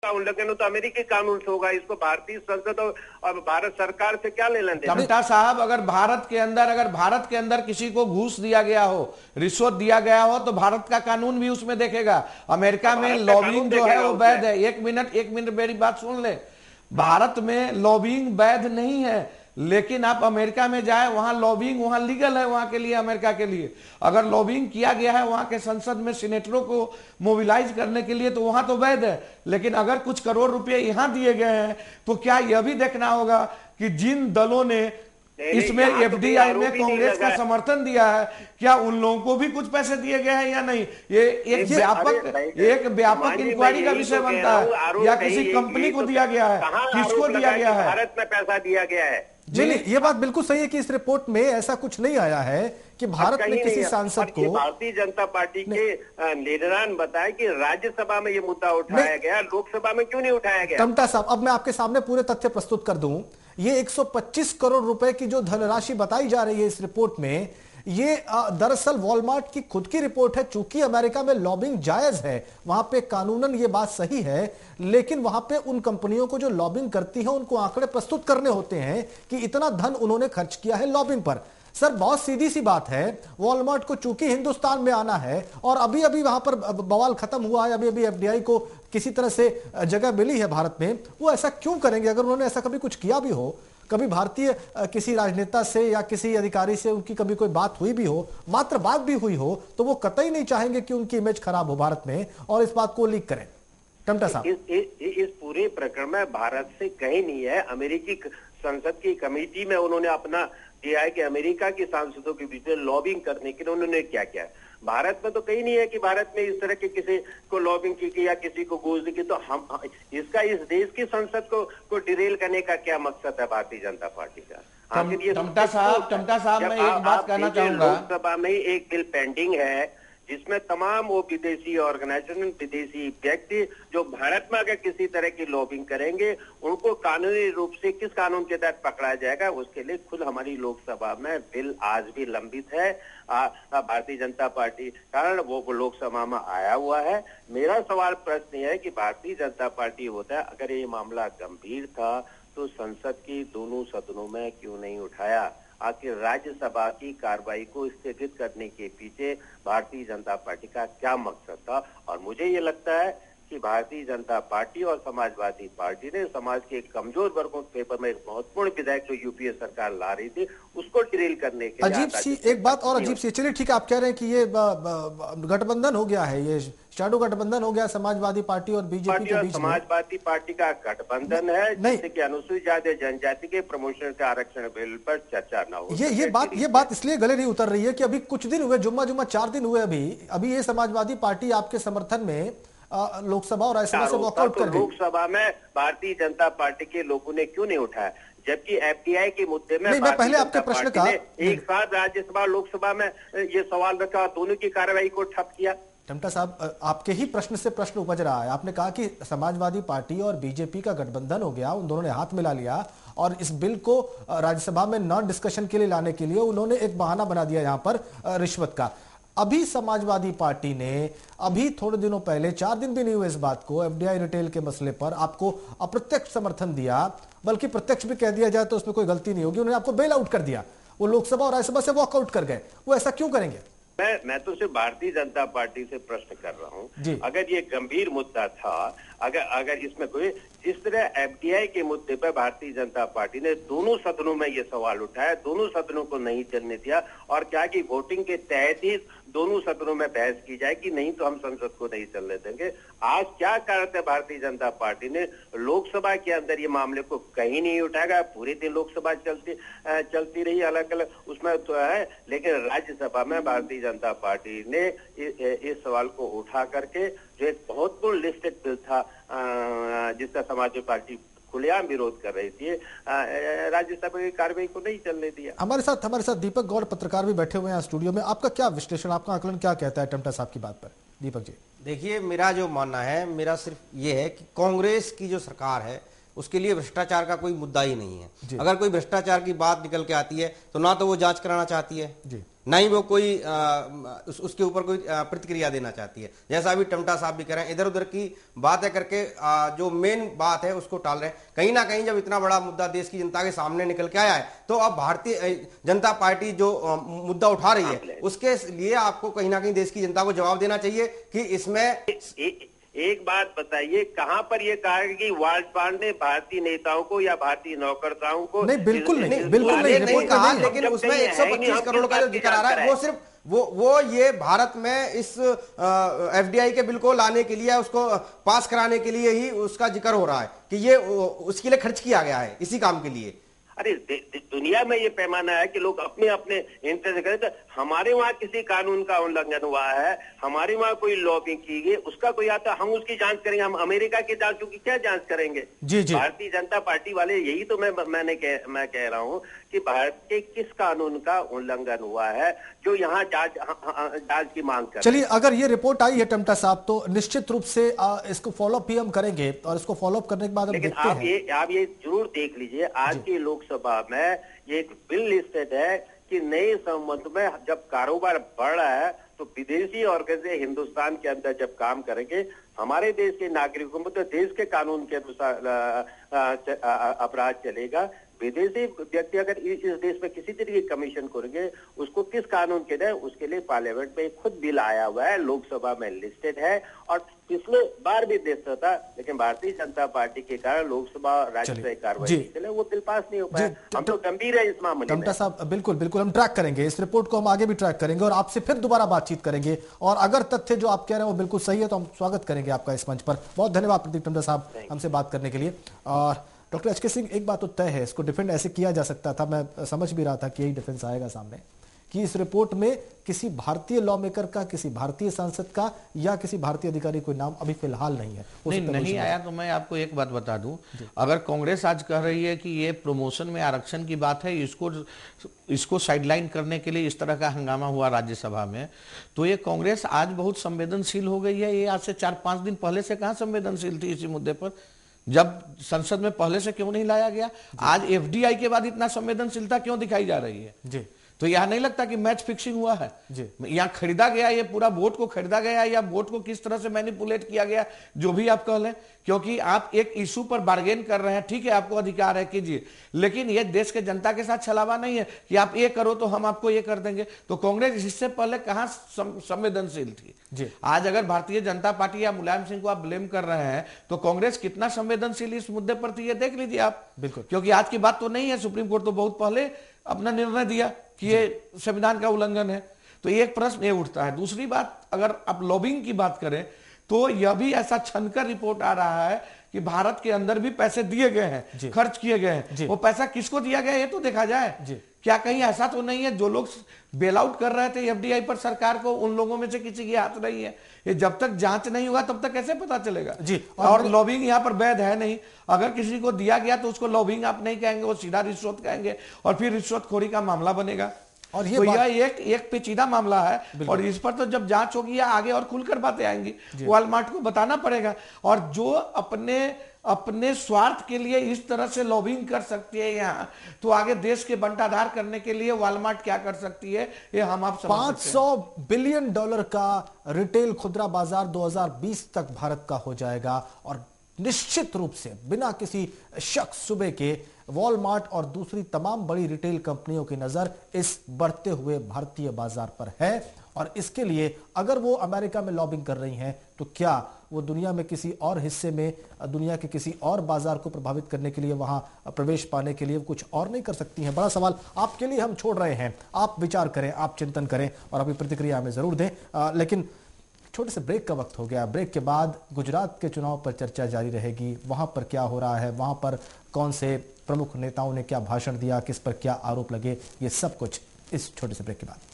उल्लंघन हो तो अमेरिकी कानून से होगा। इसको भारतीय संसद और भारत सरकार से क्या लेना देना। टम्टा साहब, अगर भारत के अंदर किसी को घूस दिया गया हो, रिश्वत दिया गया हो, तो भारत का कानून भी उसमें देखेगा। अमेरिका में लॉबिंग जो है वो वैध है। एक मिनट मेरी बात सुन ले। भारत में लॉबिंग वैध नहीं है, लेकिन आप अमेरिका में जाए, वहां लॉबिंग वहां लीगल है, वहां के लिए, अमेरिका के लिए। अगर लॉबिंग किया गया है वहां के संसद में सीनेटरों को मोबिलाइज करने के लिए, तो वहां तो वैध है। लेकिन अगर कुछ करोड़ रुपए यहां दिए गए हैं, तो क्या यह भी देखना होगा कि जिन दलों ने इसमें एफडीआई में कांग्रेस का समर्थन दिया है, क्या उन लोगों को भी कुछ पैसे दिए गए हैं या नहीं? ये एक व्यापक इंक्वायरी का विषय बनता है। या किसी कंपनी को दिया गया है, किसको दिया गया है? भारत में पैसा दिया गया है। जी नहीं, ये बात बिल्कुल सही है कि इस रिपोर्ट में ऐसा कुछ नहीं आया है कि भारत में किसी सांसद को। भारतीय जनता पार्टी के लीडरान ने बताया कि राज्यसभा में ये मुद्दा उठाया गया, लोकसभा में क्यों नहीं उठाया गया? टम्टा साहब, अब मैं आपके सामने पूरे तथ्य प्रस्तुत कर दूं। ये 125 करोड़ रुपए की जो धनराशि बताई जा रही है इस रिपोर्ट में, ये दरअसल वॉलमार्ट की खुद की रिपोर्ट है। चूंकि अमेरिका में लॉबिंग जायज है, वहां पे कानूनन ये बात सही है, लेकिन वहां पे उन कंपनियों को जो लॉबिंग करती है उनको आंकड़े प्रस्तुत करने होते हैं कि इतना धन उन्होंने खर्च किया है लॉबिंग पर। सर, बहुत सीधी सी बात है, वॉलमार्ट को चूंकि हिंदुस्तान में आना है और अभी अभी वहां पर बवाल खत्म हुआ है, अभी अभी एफडीआई को किसी तरह से जगह मिली है भारत में, वो ऐसा क्यों करेंगे? अगर उन्होंने ऐसा कभी कुछ किया भी हो, कभी भारतीय किसी राजनेता से या किसी अधिकारी से उनकी कभी कोई बात हुई भी हो, मात्र बात भी हुई हो, तो वो कतई नहीं चाहेंगे कि उनकी इमेज खराब हो भारत में और इस बात को लीक करें। टम्टा साहब, इस पूरे प्रकरण में भारत से कहीं नहीं है। अमेरिकी संसद की कमेटी में उन्होंने अपना दिया है कि अमेरिका के सांसदों के बीच में लॉबिंग करने के लिए उन्होंने क्या किया है। भारत में तो कहीं नहीं है कि भारत में इस तरह के किसी को लॉबिंग की या किसी को घूस दी की। तो हम इसका इस देश की संसद को डिरेल करने का क्या मकसद है भारतीय जनता पार्टी का? टम्टा साहब, मैं एक बात कहना चाहूंगा। लोकसभा में एक बिल पेंडिंग है जिसमें तमाम वो विदेशी ऑर्गेनाइजेशन, विदेशी व्यक्ति जो भारत में अगर किसी तरह की लॉबिंग करेंगे, उनको कानूनी रूप से किस कानून के तहत पकड़ा जाएगा, उसके लिए खुद हमारी लोकसभा में बिल आज भी लंबित है। भारतीय जनता पार्टी कारण वो लोकसभा में आया हुआ है। मेरा सवाल प्रश्न है कि भारतीय जनता पार्टी होता है, अगर ये मामला गंभीर था तो संसद की दोनों सदनों में क्यों नहीं उठाया? आखिर राज्यसभा की कार्रवाई को स्थगित करने के पीछे भारतीय जनता पार्टी का क्या मकसद था? और मुझे ये लगता है कि भारतीय जनता पार्टी और समाजवादी पार्टी ने समाज के कमजोर वर्गों के पेपर में एक महत्वपूर्ण विधेयक जो यूपीए सरकार ला रही थी उसको ड्रिल करने के लिए अजीब सी एक बात और अजीब सी। चलिए ठीक है, आप कह रहे हैं कि ये गठबंधन हो गया है, ये शैडो गठबंधन हो गया समाजवादी पार्टी और बीजेपी के बीच। समाजवादी पार्टी का गठबंधन है जिससे कि अनुसूचित जाति जनजाति के प्रमोशन के आरक्षण बिल पर चर्चा न हो। ये बात इसलिए गले नहीं उतर रही है कि अभी कुछ दिन हुए, जुम्मा 4 दिन हुए, अभी ये समाजवादी पार्टी आपके समर्थन में लोकसभा और राज्यसभा से वॉकआउट कर गई। लोकसभा में भारतीय जनता पार्टी के लोगों ने क्यों नहीं उठाया, जबकि एफडीआई के मुद्दे में मैं पहले आपके प्रश्न का एक साथ राज्यसभा लोकसभा में ये सवाल रखा, दोनों की कार्रवाई को ठप किया। टम्टा साहब, आपके ही प्रश्न से प्रश्न उपज रहा है। आपने कहा कि समाजवादी पार्टी और बीजेपी का गठबंधन हो गया, उन दोनों ने हाथ मिला लिया और इस बिल को राज्यसभा में नॉन डिस्कशन के लिए लाने के लिए उन्होंने एक बहाना बना दिया यहां पर रिश्वत का। अभी समाजवादी पार्टी ने अभी थोड़े दिनों पहले, 4 दिन भी नहीं हुए इस बात को, एफडीआई रिटेल के मसले पर आपको अप्रत्यक्ष समर्थन दिया, बल्कि प्रत्यक्ष भी कह दिया जाए तो उसमें कोई गलती नहीं होगी, उन्होंने आपको बेल आउट कर दिया, वो लोकसभा और राज्यसभा से वॉकआउट कर गए। वो ऐसा क्यों करेंगे? मैं तो सिर्फ भारतीय जनता पार्टी से प्रश्न कर रहा हूं, अगर ये गंभीर मुद्दा था, अगर इसमें कोई जिस तरह एफडीआई के मुद्दे पर भारतीय जनता पार्टी ने दोनों सदनों में ये सवाल उठाया, दोनों सदनों को नहीं चलने दिया और क्या कि वोटिंग के तहत ही दोनों सदनों में बहस की जाए कि नहीं तो हम संसद को नहीं चलने देंगे। आज क्या कारण है भारतीय जनता पार्टी ने लोकसभा के अंदर ये मामले को कहीं नहीं उठाया? पूरे दिन लोकसभा चलती रही अलग अलग उसमें तो है, लेकिन राज्यसभा में भारतीय जनता पार्टी ने इस सवाल को उठा करके जो एक बहुत बड़ा लिस्टेड बिल था जिसका समाजवादी पार्टी खुलेआम विरोध कर रही थी, राज्यसभा की कार्रवाई को नहीं चलने दिया। हमारे साथ दीपक गौड़ पत्रकार भी बैठे हुए हैं स्टूडियो में। आपका क्या विश्लेषण, आपका आकलन क्या कहता है टम्टा साहब की बात पर? दीपक जी, देखिए, मेरा जो मानना है, मेरा सिर्फ ये है कि कांग्रेस की जो सरकार है उसके लिए भ्रष्टाचार का कोई मुद्दा ही नहीं है। अगर कोई भ्रष्टाचार की बात निकल के आती है तो ना तो वो जांच कराना चाहती है, ना ही वो कोई उसके ऊपर कोई प्रतिक्रिया देना चाहती है। जैसा अभी टमटा साहब भी कह रहे हैं, इधर उधर की बातें करके जो मेन बात है उसको टाल रहे हैं। कहीं ना कहीं जब इतना बड़ा मुद्दा देश की जनता के सामने निकल के आया है, तो अब भारतीय जनता पार्टी जो मुद्दा उठा रही है उसके लिए आपको कहीं ना कहीं देश की जनता को जवाब देना चाहिए कि इसमें एक बात बताइए, कहां पर यह कहा कि वाजपेयी ने भारतीय नेताओं को या भारतीय नौकरशाहों को? नहीं, बिल्कुल नहीं, बिल्कुल नहीं कहा, लेकिन उसमें 125 करोड़ का जो जिक्र आ रहा है वो सिर्फ वो ये भारत में इस एफडीआई के बिल को लाने के लिए, उसको पास कराने के लिए ही उसका जिक्र हो रहा है कि ये उसके लिए खर्च किया गया है, इसी काम के लिए। अरे दुनिया में ये पैमाना है कि लोग अपने अपने इंटरेस्ट करें। तो हमारे वहां किसी कानून का उल्लंघन हुआ है, हमारे वहां कोई लॉबिंग की गई, उसका कोई आता, हम उसकी जांच करेंगे। हम अमेरिका की जांचों की क्या जांच करेंगे? जी जी, भारतीय जनता पार्टी वाले यही तो मैं कह रहा हूं कि भारत के किस कानून का उल्लंघन हुआ है जो यहाँ जांच की मांग कर। चलिए, अगर ये रिपोर्ट आई है टमटा साहब तो निश्चित रूप से इसको फॉलोअप भी हम करेंगे, और इसको फॉलोअप करने के बाद हम देखते हैं। आप ये जरूर देख लीजिए, आज की लोकसभा में ये एक बिल लिस्टेड है कि नए संबंध में जब कारोबार बढ़ रहा है तो विदेशी ऑर्गेनाइजेशन हिंदुस्तान के अंदर जब काम करेंगे, हमारे देश के नागरिकों को तो देश के कानून के अनुसार अपराध चलेगा। विदेशी व्यक्ति अगर इस देश में किसी तरह की कमीशन करेंगे, उसको किस कानून के तहत, उसके लिए पार्लियामेंट में खुद बिल आया हुआ है, लोकसभा में लिस्टेड है, और पिछले बार भी देता था, लेकिन भारतीय जनता पार्टी के कारण लोकसभा और राज्यसभा कार्रवाई चले, वो बिल पास नहीं हो पाया। हम तो गंभीर है इस मामले में। टमटा साहब, बिल्कुल बिल्कुल हम ट्रैक करेंगे इस रिपोर्ट को, हम आगे भी ट्रैक करेंगे और आपसे फिर दोबारा बातचीत करेंगे, और अगर तथ्य जो आप कह रहे हैं वो बिल्कुल सही है तो हम स्वागत करेंगे आपका इस मंच पर। बहुत धन्यवाद प्रदीप टमटा साहब हमसे बात करने के लिए। और डॉक्टर एच के सिंह, एक बात तो तय है, इसको डिफेंड ऐसे किया जा सकता था, मैं समझ भी रहा था कि यही डिफेंस आएगा सामने, कि इस रिपोर्ट में किसी भारतीय लॉ मेकर का, किसी भारतीय सांसद का या किसी भारतीय अधिकारी कोई नाम अभी फिलहाल नहीं है। नहीं आया। तो मैं आपको एक बात बता दूं, अगर कांग्रेस आज कह रही है कि ये प्रमोशन में आरक्षण की बात है, इसको साइडलाइन करने के लिए इस तरह का हंगामा हुआ राज्यसभा में, तो ये कांग्रेस आज बहुत संवेदनशील हो गई है। ये आज से 4-5 दिन पहले से कहां संवेदनशील थी इसी मुद्दे पर? जब संसद में पहले से क्यों नहीं लाया गया? आज एफडीआई के बाद इतना संवेदनशीलता क्यों दिखाई जा रही है जी? तो यह नहीं लगता कि मैच फिक्सिंग हुआ है जी? यहाँ खरीदा गया, ये पूरा वोट को खरीदा गया, या वोट को किस तरह से मैनिपुलेट किया गया, जो भी आप कह लें, क्योंकि आप एक इशू पर बार्गेन कर रहे हैं, ठीक है, आपको अधिकार है, कीजिए, लेकिन ये देश के जनता के साथ छलावा नहीं है कि आप ये करो तो हम आपको ये कर देंगे। तो कांग्रेस इससे पहले कहां संवेदनशील थी जी? आज अगर भारतीय जनता पार्टी या मुलायम सिंह को आप ब्लेम कर रहे हैं तो कांग्रेस कितना संवेदनशील इस मुद्दे पर थी, ये देख लीजिए आप। बिल्कुल, क्योंकि आज की बात तो नहीं है, सुप्रीम कोर्ट तो बहुत पहले अपना निर्णय दिया कि ये संविधान का उल्लंघन है। तो एक प्रश्न ये उठता है। दूसरी बात, अगर आप लॉबिंग की बात करें तो यह भी ऐसा छनकर रिपोर्ट आ रहा है कि भारत के अंदर भी पैसे दिए गए हैं, खर्च किए गए हैं। वो पैसा किसको दिया गया ये तो देखा जाए। क्या कहीं ऐसा तो नहीं है जो लोग बेल आउट कर रहे थे एफडीआई पर सरकार को, उन लोगों में से किसी की हाथ नहीं है? ये जब तक जांच नहीं होगा तब तक कैसे पता चलेगा जी? और लॉबिंग यहाँ पर वैध है नहीं। अगर किसी को दिया गया तो उसको लॉबिंग आप नहीं कहेंगे, वो सीधा रिश्वत कहेंगे, और फिर रिश्वतखोरी का मामला बनेगा। और ये तो यह एक पेचीदा मामला है, और इस पर तो जब जांच होगी या आगे और खुलकर बातें आएंगी, वॉलमार्ट को बताना पड़ेगा। और जो अपने स्वार्थ के लिए इस तरह से लॉबिंग कर सकती है यहाँ, तो आगे देश के बंटाधार करने के लिए वॉलमार्ट क्या कर सकती है, ये हम आप समझ सकते हैं। $500 बिलियन का रिटेल खुदरा बाजार 2020 तक भारत का हो जाएगा, और निश्चित रूप से बिना किसी शक शुबे के वॉलमार्ट और दूसरी तमाम बड़ी रिटेल कंपनियों की नजर इस बढ़ते हुए भारतीय बाजार पर है। और इसके लिए अगर वो अमेरिका में लॉबिंग कर रही हैं तो क्या वो दुनिया में किसी और हिस्से में, दुनिया के किसी और बाजार को प्रभावित करने के लिए, वहां प्रवेश पाने के लिए कुछ और नहीं कर सकती हैं? बड़ा सवाल आपके लिए हम छोड़ रहे हैं, आप विचार करें, आप चिंतन करें और अपनी प्रतिक्रिया हमें जरूर दें। लेकिन छोटे से ब्रेक का वक्त हो गया। ब्रेक के बाद गुजरात के चुनाव पर चर्चा जारी रहेगी। वहां पर क्या हो रहा है, वहां पर कौन से प्रमुख नेताओं ने क्या भाषण दिया, किस पर क्या आरोप लगे, ये सब कुछ इस छोटे से ब्रेक के बाद।